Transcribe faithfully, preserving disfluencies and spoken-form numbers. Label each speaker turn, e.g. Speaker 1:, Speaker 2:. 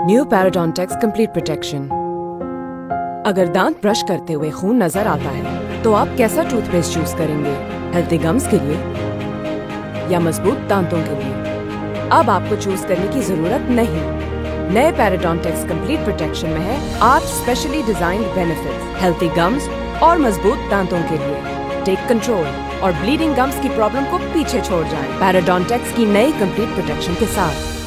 Speaker 1: New पैराडोंटेक्स complete protection. अगर दांत brush करते हुए खून नजर आता है तो आप कैसा टूथपेस्ट चूज करेंगे? हेल्थी गम्स के लिए या मजबूत दांतों के लिए? अब आपको चूज करने की जरूरत नहीं। नए पैराडोंटेक्स कंप्लीट प्रोटेक्शन में है आठ specially designed benefits healthy gums और मजबूत दांतों के लिए। टेक कंट्रोल और ब्लीडिंग गम्स की प्रॉब्लम को पीछे छोड़ जाएं पैराडोंटेक्स की नई कंप्लीट प्रोटेक्शन के साथ।